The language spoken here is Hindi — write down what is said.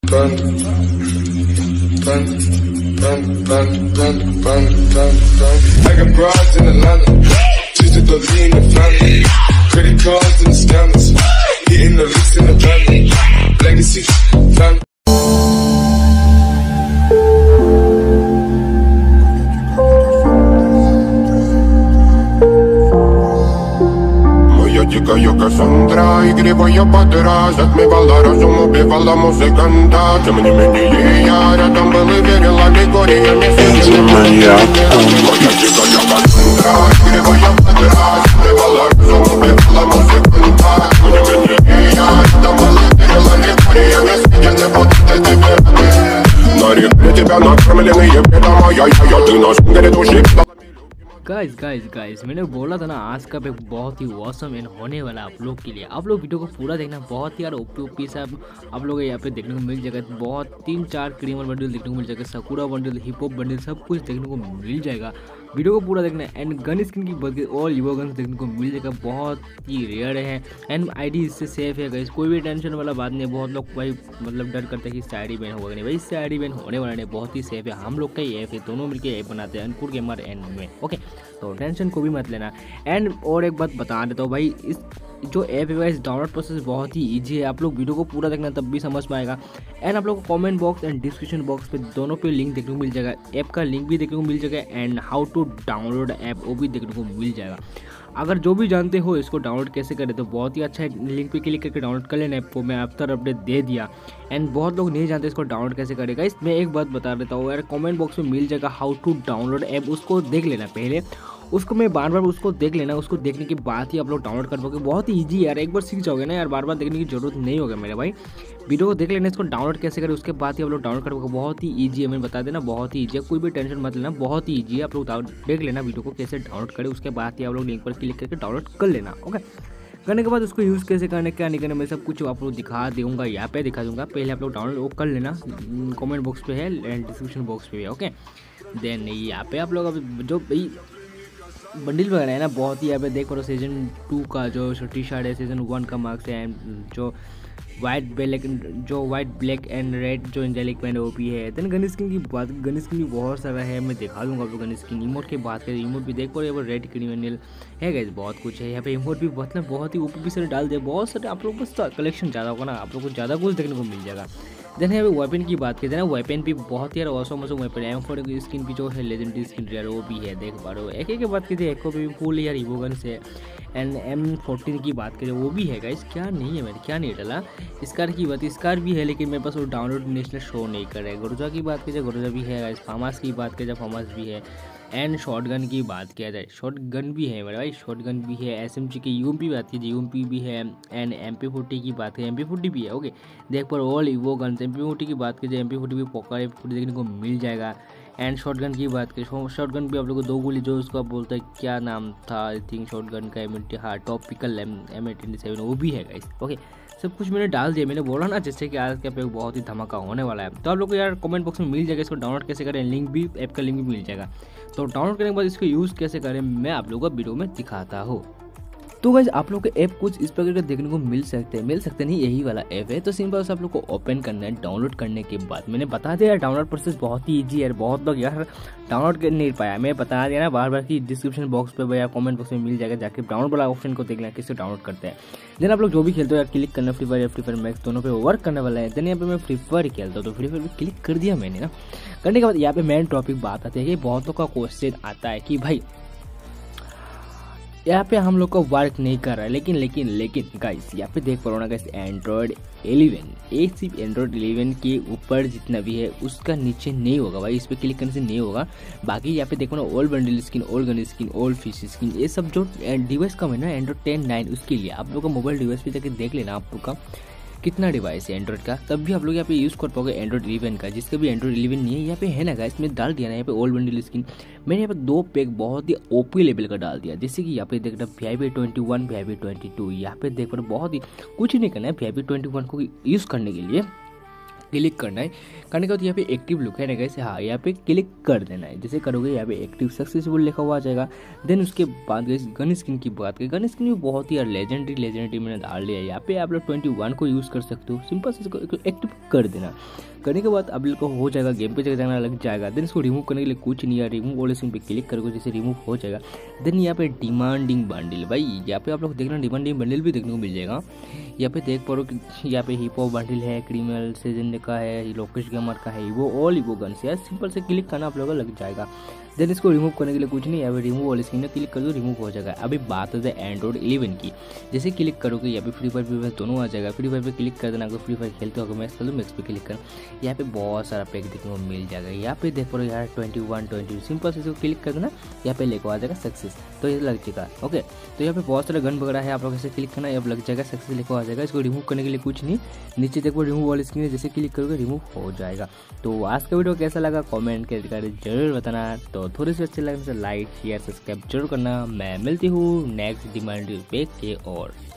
I got broads in Atlanta, just to the lean the family. Credit cards and the scammers, hitting the licks in the family. Legacy, family. Chica, yo Cassandra, y gribo yo pa' atrás. Отмевала разум, убивала музыканта. Тем не менее, я рядом был и верил, а Григория не сидел. Моя chica, yo Cassandra, и гриbo yo pa' atrás. Отмевала разум, убивала музыканта. Тем не менее, я рядом был и верил, а Григория не сидел. Не буду тебе на реке тебя накормленные беда моя. Ты наш горит уши. Guys मैंने बोला था ना आज का एक बहुत ही ऑसम एंड होने वाला आप लोग के लिए। आप लोग वीडियो को पूरा देखना, बहुत ही यार ओपी से आप लोग यहाँ पे देखने को मिल जाएगा। बहुत 3-4 क्रीमर बंडल देखने को मिल जाएगा, Sakura bundle, hip hop bundle, सब कुछ देखने को मिल जाएगा। वीडियो को पूरा देखना एंड गन स्किन की बात करें ऑल ईवो गन्स देखने को मिल जाएगा, बहुत ही रेयर है एंड आईडी इससे सेफ है गाइस, कोई भी टेंशन वाला बात नहीं। बहुत लोग भाई मतलब डर करते हैं कि इससे आईडी बैन होगा, नहीं भाई इससे आईडी बैन होने वाला नहीं, बहुत ही सेफ है। हम लोग का ही ऐप है, दोनों मिलकर ऐप बनाते हैं अंकुर गेमर एंड में, ओके तो टेंशन को भी मत लेना। एंड और एक बात बता देता हूँ भाई, इस जो ऐप है इस डाउनलोड प्रोसेस बहुत ही ईजी है, आप लोग वीडियो को पूरा देखना तब भी समझ पाएगा। एंड आप लोग को comment box and description box पे दोनों पे लिंक देखने को मिल जाएगा, ऐप का लिंक भी देखने को मिल जाएगा and how to download app वो भी देखने को मिल जाएगा। अगर जो भी जानते हो इसको डाउनलोड कैसे करें तो बहुत ही अच्छा है, लिंक पे क्लिक करके डाउनलोड कर लेना ऐप को, मैं आफ्टर अपडेट दे दिया। एंड बहुत लोग नहीं जानते इसको डाउनलोड कैसे करेगा, इसमें एक बात बता देता हूँ यार, कमेंट बॉक्स में मिल जाएगा हाउ टू डाउनलोड ऐप, उसको देख लेना पहले, उसको मैं बार बार उसको देख लेना, उसको देखने के बाद ही आप लोग डाउनलोड कर पाओगे। बहुत ही ईजी यार, एक बार सीख जाओगे ना यार, बार बार देखने की जरूरत नहीं होगा मेरे भाई। वीडियो को देख लेना, इसको डाउनलोड कैसे करें उसके बाद ही आप लोग डाउनलोड कर पाओगे। बहुत ही ईजी है, मैं बता देना बहुत ही ईजी है, कोई भी टेंशन मत लेना, बहुत ही ईजी है। आप लोग देख लेना वीडियो को कैसे डाउनलोड करें, उसके बाद ही आप लोग लिंक पर क्लिक करके डाउनलोड कर लेना, ओके। करने के बाद उसको यूज़ कैसे करने क्या नहीं करना मैं सब कुछ आप लोग दिखा दूँगा, यहाँ पे दिखा दूँगा। पहले आप लोग डाउनलोड कर लेना, कमेंट बॉक्स पे है एंड डिस्क्रिप्शन बॉक्स पे है, ओके। देन यहाँ पे आप लोग अब जो भाई बंडल वगैरह है ना, बहुत ही यहाँ पे देख पा रहे हो सीजन 2 का जो टी शर्ट है, सीजन 1 का मार्क्स है, जो वाइट ब्लैक एंड रेड जो एंजेलिक मैंने वो भी है। देन गन स्किन की बात, गन स्किन भी बहुत सारा है, मैं दिखा दूंगा आपको गन स्किन। इमोट की बात करें, इमोट भी देख पा रहे हो, रेड क्रिमिनल है गाइस, बहुत कुछ है यहाँ पे। इमोट भी मतलब बहुत ही ऊपर से डाल दिया, बहुत सारे आप लोग बस कलेक्शन ज़्यादा होगा ना, आप लोग को ज़्यादा कुछ देखने को मिल जाएगा। देन है वेपन की बात करते हैं ना, वेपन भी बहुत ही यार औसम वेपन है। M4 की स्किन भी जो है लेजेंडरी स्किन रेयर वो भी है, देख पा रहे हो। एक की बात कीजिए, एक को भी फुल यार ईवो गन से। एंड M14 की बात करें वो भी है गाइस, क्या नहीं है मैंने क्या नहीं डाला। स्कार की बात, स्कार भी है लेकिन मेरे पास वो डाउनलोड नेशनल शो नहीं कर रहा है। गुरुजा की बात कीजिए, गुरुजा भी है गाइस। फार्मास की बात कीजिए, फार्मास भी है। एंड शॉटगन की बात किया जाए, शॉटगन भी है मेरे भाई, शॉटगन भी है। SMG की UMP की बात कीजिए, UMP भी है। एंड MP40 की बात करें, MP40 भी है, ओके। देख पर ऑल ईवो गन्स, MP40 की बात कीजिए, MP40 भी पोकर MP40 देखने को मिल जाएगा। एंड शॉटगन की बात करें, शॉटगन भी आप लोगों को 2 गोली जो उसका बोलता है क्या नाम था, आई थिंक शॉटगन का हाँ टॉपिकल M827 वो भी है गाइस, ओके। सब कुछ मैंने डाल दिया, मैंने बोला ना जैसे कि आज का पे बहुत ही धमाका होने वाला है। तो आप लोग को यार कमेंट बॉक्स में मिल जाएगा इसको डाउनलोड कैसे करें, लिंक भी ऐप का लिंक भी मिल जाएगा। तो डाउनलोड करने के बाद इसको यूज़ कैसे करें मैं आप लोगों को वीडियो में दिखाता हूँ। तो गाइस आप लोग को ऐप कुछ इस प्रकार का देखने को मिल सकते नहीं, यही वाला ऐप है। तो सिंपल से आप लोग को ओपन करना है। डाउनलोड करने के बाद मैंने बता दिया यार, डाउनलोड प्रोसेस बहुत ही इजी है, बहुत लोग यार डाउनलोड कर नहीं पाया, मैं बता दिया ना बार बार कि डिस्क्रिप्शन बॉक्स पे या कमेंट बॉक्स में मिल जाएगा, जाके डाउनलोड वाला ऑप्शन को देख लेना कैसे डाउनलोड करते हैं। देन आप लोग जो भी खेलते हो यार क्लिक करना, फ्री फायर मैक्स दोनों पे वर्क करने वाला है। देन यहाँ पे मैं फ्री फायर खेलता हूँ तो फ्री फायर पे क्लिक कर दिया मैंने ना। करने के बाद यहाँ पे मेन टॉपिक बात आती है कि बहुतों का क्वेश्चन आता है कि भाई यहाँ पे हम लोग का वर्क नहीं कर रहा है, लेकिन गाइस यहाँ पे देख पा रहा हूँ ना गाइस, एंड्रॉयड 11 एक सिर्फ एंड्रॉयड 11 के ऊपर जितना भी है उसका नीचे नहीं होगा भाई, इस पर क्लिक करने से नहीं होगा। बाकी यहाँ पे देखो ना old bundle skin, old gun skin, old fish skin, ये सब जो डिवाइस कम है ना एंड्रॉयड 10 उसके लिए आप लोग का मोबाइल डिवाइस पे जाके देख लेना आप लोग का कितना डिवाइस है एंड्रॉइड का, तब भी आप लोग यहाँ पे यूज़ कर पाओगे एंड्रॉइड 11 का। जिसका भी एंड्रॉइड 11 नहीं है यहाँ पे है ना गाइस, मैं डाल दिया ना यहाँ पे ओल्ड बंडल स्किन। मैंने यहाँ पे 2 पैक बहुत ही ओपी लेवल का डाल दिया, जैसे कि यहाँ पे देख रहा VIP 21 VIP 22, यहाँ पे देख रहा बहुत ही कुछ नहीं करना है VIP 21 को यूज़ करने के लिए। क्लिक करना है। करने के बाद यहाँ पे एक्टिव लुक है ना गाइस, हाँ यहाँ पे क्लिक कर देना है। जैसे करोगे यहाँ पे एक्टिव सक्सेसफुल लिखा हुआ आ जाएगा। देन उसके बाद गाइस गन स्किन की बात करें, गन स्किन भी बहुत ही यार लेजेंडरी मैंने डाल लिया है। यहाँ पे आप लोग 21 को यूज़ कर सकते हो। सिंपल से इसको एक्टिव कर देना। करने के बाद आप लोग को हो जाएगा, गेम पे जाना लग जाएगा। देन इसको रिमूव करने के लिए कुछ नहीं है, रिमूव वाले सिम पे क्लिक करोगे जैसे रिमूव हो जाएगा। देन यहाँ पे डिमांडिंग बंडल, भाई यहाँ पे आप लोग देखना डिमांडिंग बंडल भी देखने को मिल जाएगा। यहाँ पे देख पा रहे हो कि यहाँ पे हिप हॉप बंडल है, क्रिमिनल सीजन का है, लोकेश गेमर का है, वो ऑल इवो गन से सिंपल से क्लिक करना आप लोगों को लग जाएगा। देन इसको रिमूव करने के लिए कुछ नहीं, यहाँ पे रिमूव वाले स्क्रीन में क्लिक कर दो, रिमूव हो जाएगा। अभी बात है एंड्रॉइड 11 की। जैसे क्लिक करोगे यहाँ पे फ्री फायर दोनों आ जाएगा। फ्री फायर पे क्लिक कर देना, अगर फ्री फायर खेलते हो मैक्स कर दो, मैक्स पे क्लिक करना, यहाँ पे बहुत सारा पैक देखने को मिल जाएगा। यहाँ पे देख पा रहे हो यार 21 सिंपल से इसको क्लिक कर देना, यहाँ पे लेकर आ जाएगा सक्सेस, तो ये लग जाएगा। ओके, तो यहाँ पे बहुत सारा गन वगैरह है, आप लोग ऐसे क्लिक करना, यहाँ लग जाएगा सक्सेस लेकर आ जाएगा। इसको रिमूव करने के लिए कुछ नहीं, नीचे देखो रिमूव वाली स्क्रीन है, जैसे क्लिक करोगे रिमूव हो जाएगा। तो आज का वीडियो कैसा लगा कमेंट करके जरूर बताना। तो थोड़ी सी अच्छी लगे लाइक शेयर सब्सक्राइब जरूर करना। मैं मिलती हूँ नेक्स्ट डिमांड पे के और